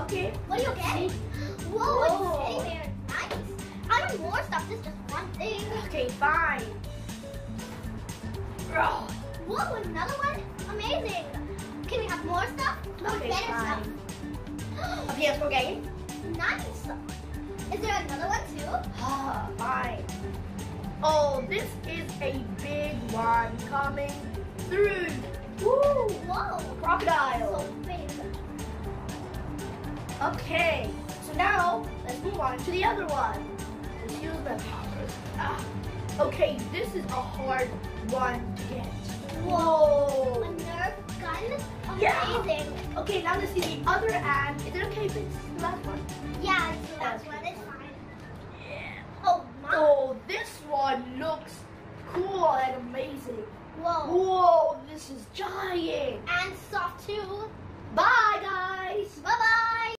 Okay. What do you get? Whoa, it's sitting there. Nice. I want more stuff. This is just one thing. Okay, fine. Oh. Whoa, another one? Amazing. Can we have more stuff? Okay, better fine. stuff. A PS4 game? Nice. Is there another one too? Ah, fine. Oh, this is a big one coming through. Woo! Whoa. Crocodile. So big. Okay, so now let's move on to the other one. Let's use the power. Ah. Okay, this is a hard one to get. Whoa! A Nerf gun? Yeah. Amazing. Okay, now let's see the other end. Is it okay if it's the last one? Yeah, it's the last one. It's fine. Oh, my. Oh, this one looks cool and amazing. Whoa. Whoa, this is giant. And soft too. Bye.